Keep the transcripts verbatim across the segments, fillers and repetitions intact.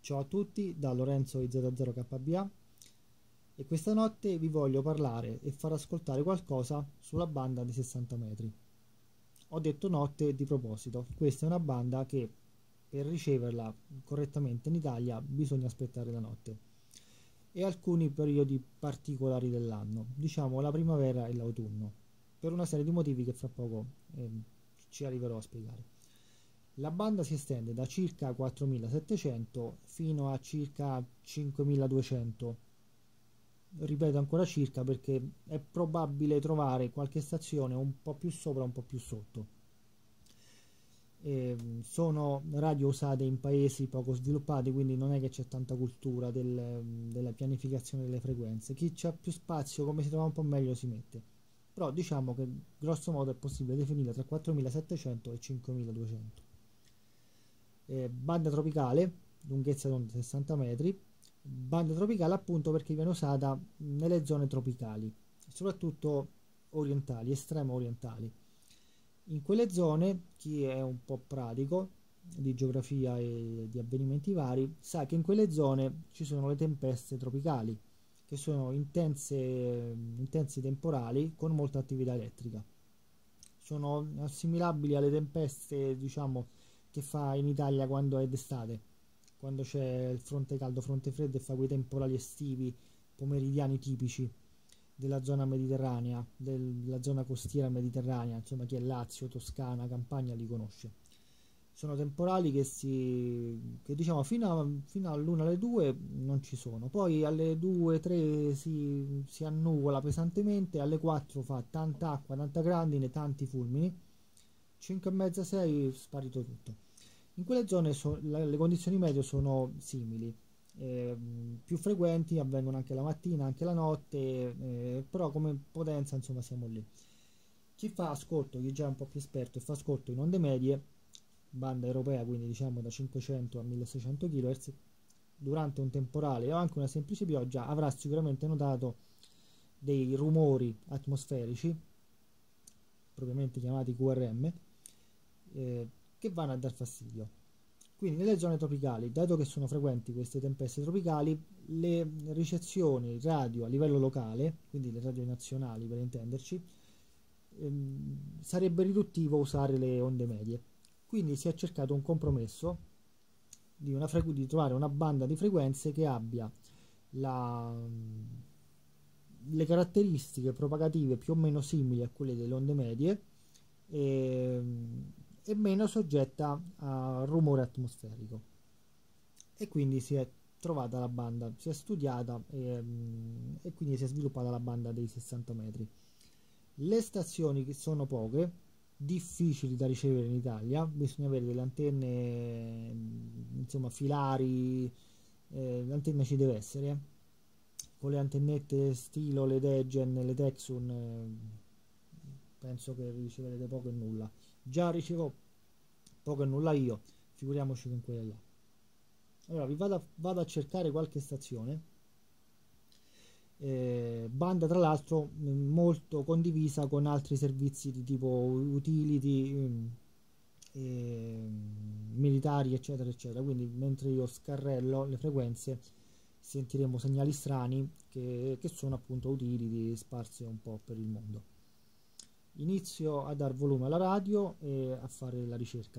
Ciao a tutti da Lorenzo I Z zero K B A e questa notte vi voglio parlare e far ascoltare qualcosa sulla banda di sessanta metri. Ho detto notte di proposito, questa è una banda che per riceverla correttamente in Italia bisogna aspettare la notte e alcuni periodi particolari dell'anno, diciamo la primavera e l'autunno, per una serie di motivi che fra poco eh, ci arriverò a spiegare. La banda si estende da circa quattromilasettecento fino a circa cinquemiladuecento. Ripeto ancora circa perché è probabile trovare qualche stazione un po' più sopra, un po' più sotto. E sono radio usate in paesi poco sviluppati, quindi non è che c'è tanta cultura del, della pianificazione delle frequenze. Chi c'ha più spazio, come si trova un po' meglio, si mette. Però diciamo che grosso modo è possibile definirla tra quattromilasettecento e cinquemiladuecento. Eh, banda tropicale, lunghezza d'onda sessanta metri, banda tropicale appunto perché viene usata nelle zone tropicali, soprattutto orientali, estremo orientali. In quelle zone, chi è un po' pratico di geografia e di avvenimenti vari sa che in quelle zone ci sono le tempeste tropicali, che sono intense, intensi temporali con molta attività elettrica. Sono assimilabili alle tempeste, diciamo, che fa in Italia quando è d'estate, quando c'è il fronte caldo, fronte freddo e fa quei temporali estivi pomeridiani tipici della zona mediterranea, della zona costiera mediterranea, insomma chi è Lazio, Toscana, Campania li conosce. Sono temporali che si che diciamo fino, a, fino all'una alle due non ci sono, poi alle due tre si, si annuvola pesantemente, alle quattro fa tanta acqua, tanta grandine, tanti fulmini, cinque e mezza sei sparito tutto. In quelle zone so, la, le condizioni meteo sono simili, eh, più frequenti, avvengono anche la mattina, anche la notte, eh, però come potenza insomma siamo lì. Chi fa ascolto, chi già è un po' più esperto e fa ascolto in onde medie, banda europea, quindi diciamo da cinquecento a milleseicento chilohertz, durante un temporale o anche una semplice pioggia avrà sicuramente notato dei rumori atmosferici, propriamente chiamati Q R M, eh, che vanno a dar fastidio. Quindi nelle zone tropicali, dato che sono frequenti queste tempeste tropicali, le ricezioni radio a livello locale, quindi le radio nazionali per intenderci, ehm, sarebbe riduttivo usare le onde medie. Quindi si è cercato un compromesso di, una di trovare una banda di frequenze che abbia la, le caratteristiche propagative più o meno simili a quelle delle onde medie e, e meno soggetta a rumore atmosferico. E quindi si è trovata la banda, si è studiata e, e quindi si è sviluppata la banda dei sessanta metri. Le stazioni, che sono poche, difficili da ricevere in Italia, bisogna avere delle antenne, insomma filari, eh, l'antenna ci deve essere, eh. Con le antennette stilo le Degen, le Texun, eh, penso che riceverete poco e nulla. Già ricevo poco e nulla io, figuriamoci con quelle là. Allora vi vado a, vado a cercare qualche stazione. Eh, banda tra l'altro molto condivisa con altri servizi di tipo utility, eh, militari eccetera eccetera, quindi mentre io scarrello le frequenze sentiremo segnali strani che, che sono appunto utility sparse un po' per il mondo. Inizio a dar volume alla radio e a fare la ricerca.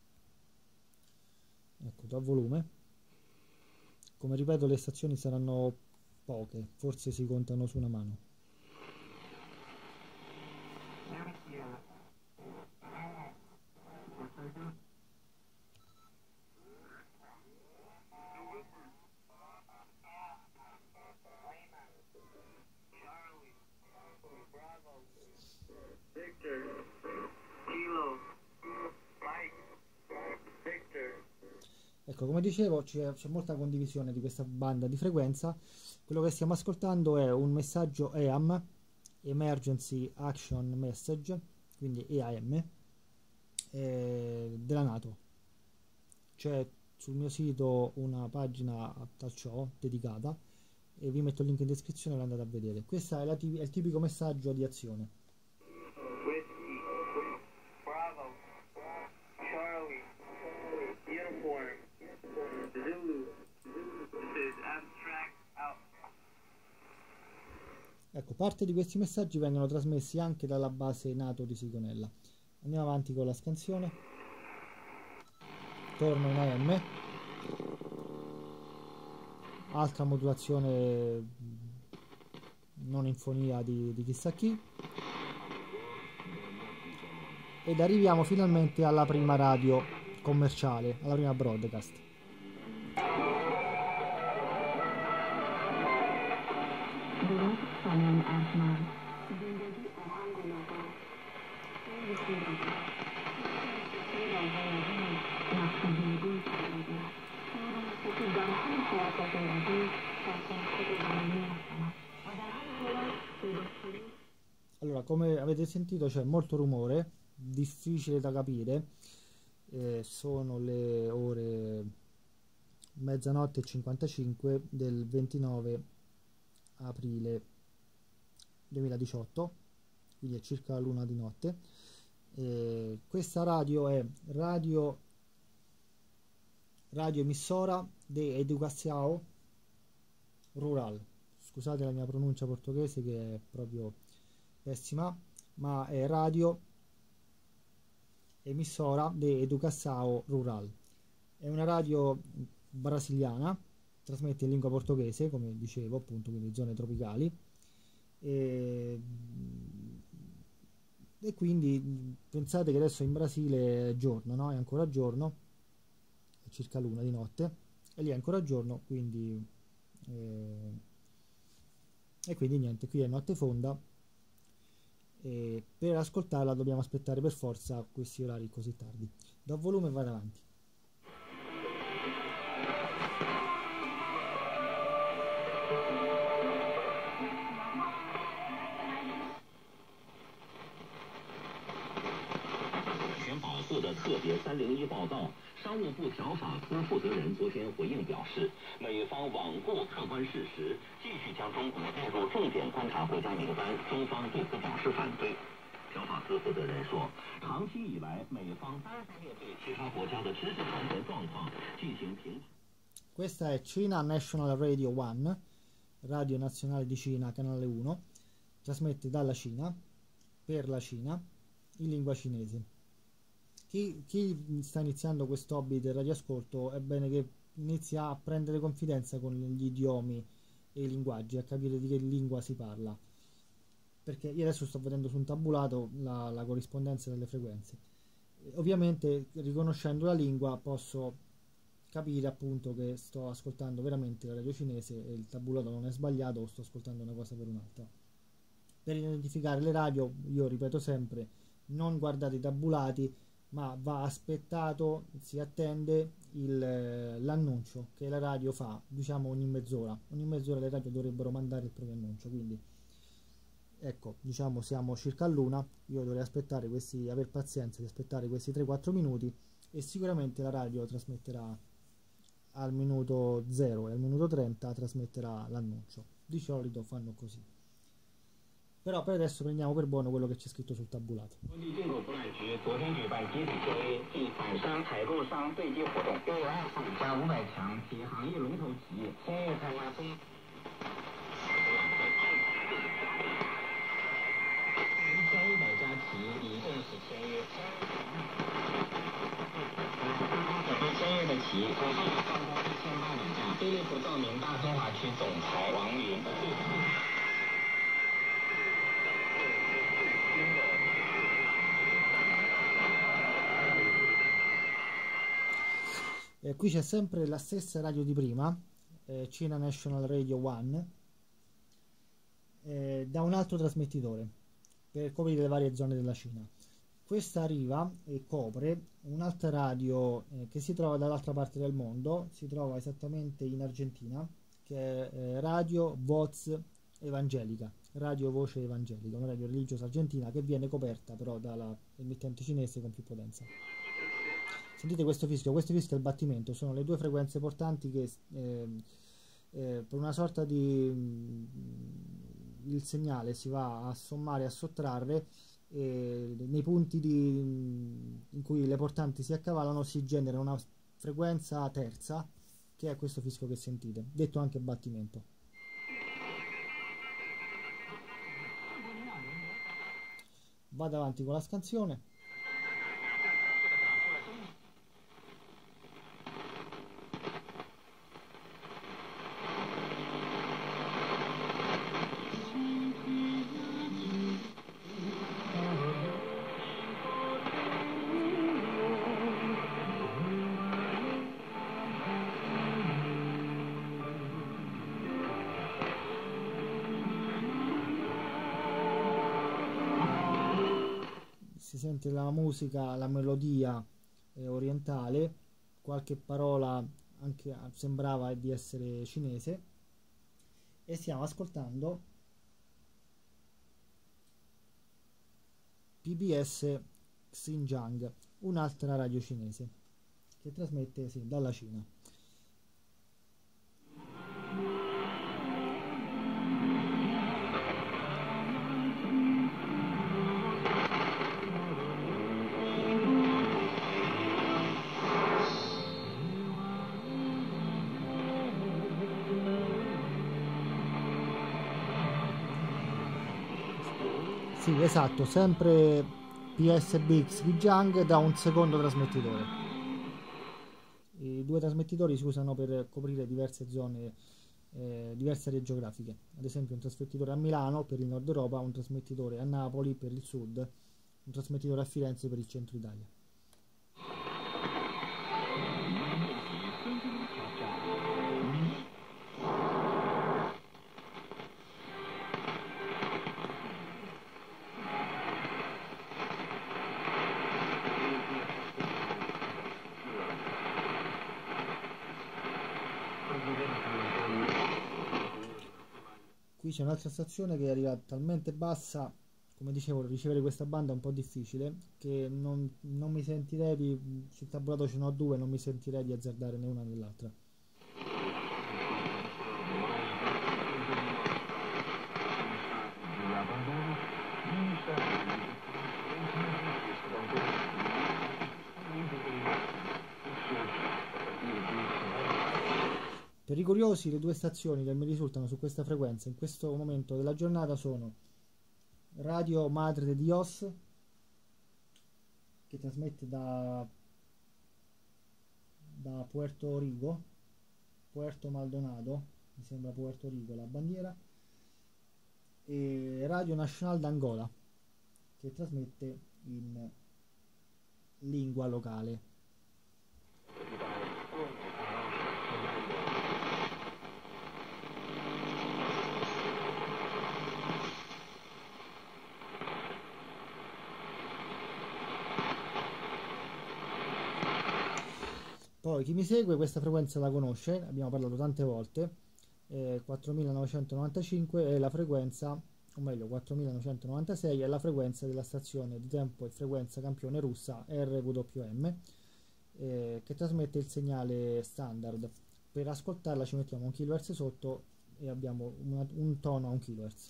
Ecco, do volume. Come ripeto, le stazioni saranno poche, forse si contano su una mano. Ecco, come dicevo, c'è molta condivisione di questa banda di frequenza. Quello che stiamo ascoltando è un messaggio E A M, Emergency Action Message, quindi E A M, eh, della NATO. C'è sul mio sito una pagina a tal ciò dedicata e vi metto il link in descrizione e lo andate a vedere. Questo è, è il tipico messaggio di azione. Ecco, parte di questi messaggi vengono trasmessi anche dalla base NATO di Sigonella. Andiamo avanti con la scansione. Torno in A M. Altra modulazione non in fonia di, di chissà chi. Ed arriviamo finalmente alla prima radio commerciale, alla prima broadcast. Allora, come avete sentito c'è molto rumore, difficile da capire, eh, sono le ore mezzanotte e cinquantacinque del ventinove aprile duemiladiciotto, quindi è circa l'una di notte. Eh, questa radio è radio radio emissora de Educação Rural. Scusate la mia pronuncia portoghese che è proprio pessima, ma è radio emissora de Educação Rural. È una radio brasiliana, trasmette in lingua portoghese, come dicevo, appunto, quindi zone tropicali, e, e quindi pensate che adesso in Brasile è giorno, no? È ancora giorno, è circa l'una di notte, e lì è ancora giorno, quindi eh, e quindi niente, qui è notte fonda, e per ascoltarla dobbiamo aspettare per forza questi orari così tardi. Do volume e vado avanti. 部的特别三零一报道，商务部条法司负责人昨天回应表示，美方罔顾客观事实，继续将中国列入重点观察国家名单，中方对此表示反对。条法司负责人说，长期以来，美方多方面对其他国家的知识产权状况进行评。 Questa è China National Radio One, radio nazionale di Cina, canale uno, trasmette dalla Cina, per la Cina, in lingua cinese. Chi, chi sta iniziando questo hobby del radioascolto è bene che inizia a prendere confidenza con gli idiomi e i linguaggi, a capire di che lingua si parla, perché io adesso sto vedendo su un tabulato la, la corrispondenza delle frequenze. E ovviamente riconoscendo la lingua posso capire appunto che sto ascoltando veramente la radio cinese e il tabulato non è sbagliato o sto ascoltando una cosa per un'altra. Per identificare le radio, io ripeto sempre, non guardate i tabulati, ma va aspettato, si attende l'annuncio che la radio fa, diciamo ogni mezz'ora. Ogni mezz'ora le radio dovrebbero mandare il proprio annuncio, quindi ecco, diciamo siamo circa all'una, io dovrei aspettare questi, aver pazienza di aspettare questi tre quattro minuti e sicuramente la radio trasmetterà al minuto zero e al minuto trenta trasmetterà l'annuncio. Di solito fanno così. Però per adesso prendiamo per buono quello che c'è scritto sul tabulato. Eh, qui c'è sempre la stessa radio di prima, eh, China National Radio One, eh, da un altro trasmettitore per coprire le varie zone della Cina. Questa arriva e copre un'altra radio eh, che si trova dall'altra parte del mondo, si trova esattamente in Argentina, che è eh, Radio Voz Evangelica, Radio Voce Evangelica, una radio religiosa argentina che viene coperta però dalla emittente cinese con più potenza. Sentite questo fischio, questo fischio è il battimento, sono le due frequenze portanti che eh, eh, per una sorta di mh, il segnale si va a sommare, a sottrarre, e nei punti di, in cui le portanti si accavallano si genera una frequenza terza che è questo fischio che sentite, detto anche battimento. vado avanti con la scansione. Si sente la musica, la melodia eh, orientale, qualche parola anche sembrava di essere cinese, e stiamo ascoltando P B S Xinjiang, un'altra radio cinese che trasmette sì, dalla Cina. Sì, esatto, sempre P S B Xinjiang da un secondo trasmettitore. I due trasmettitori si usano per coprire diverse zone, eh, diverse aree geografiche. Ad esempio un trasmettitore a Milano per il nord Europa, un trasmettitore a Napoli per il sud, un trasmettitore a Firenze per il centro Italia. Qui c'è un'altra stazione che arriva talmente bassa, come dicevo, ricevere questa banda è un po' difficile, che non, non mi sentirei di, sul tabulato ce ne ho due, non mi sentirei di azzardare né una né l'altra. Per i curiosi, le due stazioni che mi risultano su questa frequenza in questo momento della giornata sono Radio Madre de Dios, che trasmette da, da Puerto Rico, Puerto Maldonado, mi sembra Puerto Rico la bandiera, e Radio Nacional d'Angola, che trasmette in lingua locale. Poi chi mi segue questa frequenza la conosce, abbiamo parlato tante volte, eh, quattromilanovecentonovantacinque è la frequenza, o meglio quattromilanovecentonovantasei è la frequenza della stazione di tempo e frequenza campione russa R W M, eh, che trasmette il segnale standard. Per ascoltarla ci mettiamo un kilohertz sotto e abbiamo una, un tono a un kilohertz.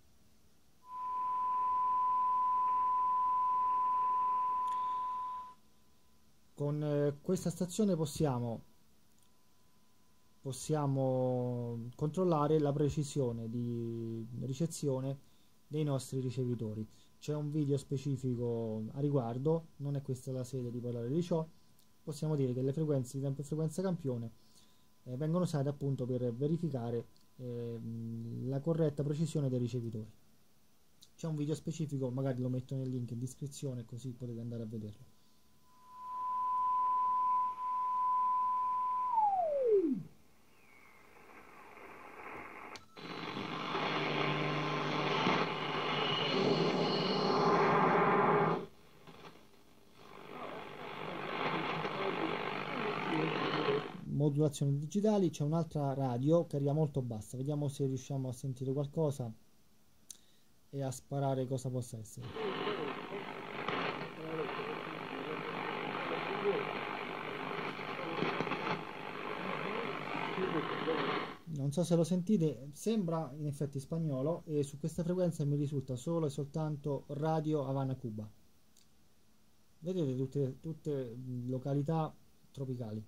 Con eh, questa stazione possiamo, possiamo controllare la precisione di ricezione dei nostri ricevitori. C'è un video specifico a riguardo, non è questa la sede di parlare di ciò. Possiamo dire che le frequenze di tempo e frequenza campione eh, vengono usate appunto per verificare eh, la corretta precisione dei ricevitori. C'è un video specifico, magari lo metto nel link in descrizione così potete andare a vederlo. Modulazioni digitali, c'è un'altra radio che arriva molto bassa, vediamo se riusciamo a sentire qualcosa e a sparare cosa possa essere. Non so se lo sentite, sembra in effetti spagnolo e su questa frequenza mi risulta solo e soltanto Radio Havana Cuba. Vedete tutte, tutte località tropicali.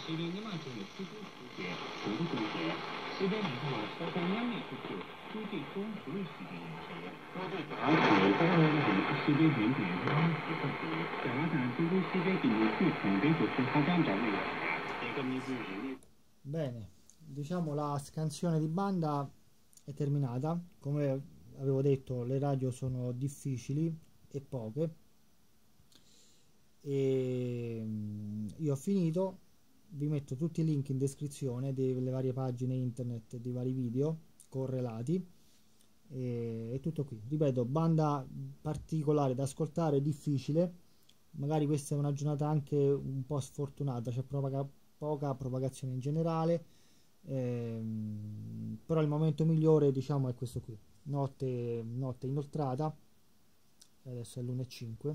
时间一万九有出租时节，不是冬节。时间来到了车站央内之处，估计中途的时间有时，估计早上到了时间点点二十分钟。早上中途时间定义去旁边就是好讲道理了。这个名字是。 Bene, diciamo la scansione di banda è terminata. Come avevo detto, le radio sono difficili e poche, e io ho finito. Vi metto tutti i link in descrizione delle varie pagine internet, dei vari video correlati, e è tutto qui. Ripeto, banda particolare da ascoltare, difficile, magari questa è una giornata anche un po' sfortunata, c'è poca, poca propagazione in generale, ehm, però il momento migliore, diciamo, è questo qui, notte, notte inoltrata, adesso è l'una e cinque,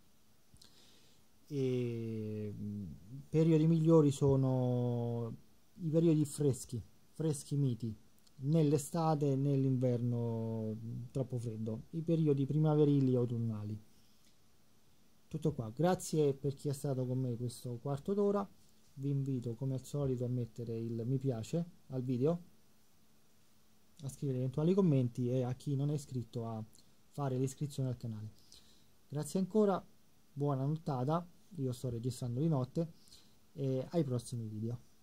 e periodi migliori sono i periodi freschi, freschi miti, né l'estate né l'inverno troppo freddo, i periodi primaverili e autunnali. Tutto qua, grazie per chi è stato con me questo quarto d'ora. Vi invito come al solito a mettere il mi piace al video, a scrivere eventuali commenti e a chi non è iscritto a fare l'iscrizione al canale. Grazie ancora, buona nottata, io sto registrando di notte, e ai prossimi video.